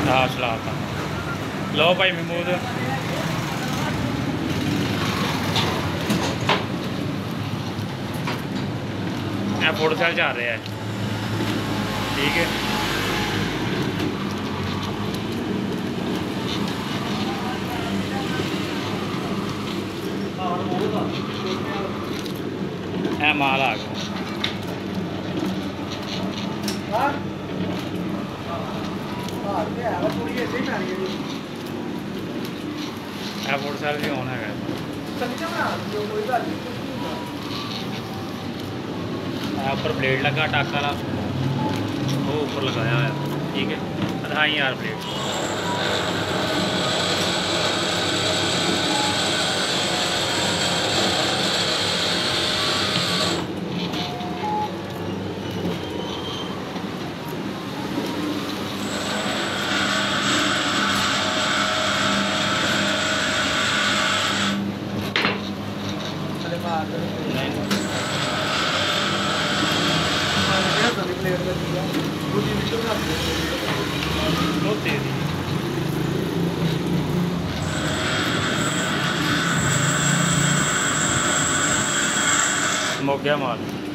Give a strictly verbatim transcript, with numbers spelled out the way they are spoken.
हाँ चलाता। लो भाई महमूद, मैं मोटरसाइकिल जा रहे हैं। ठीक है, है माल आ गया। मोटरसाइकिल भी होना है, ऊपर ब्लेड लगा टाका वाला, वो ऊपर लगाया है। ठीक है, ढाई यार ब्लेड। मुक गया माल।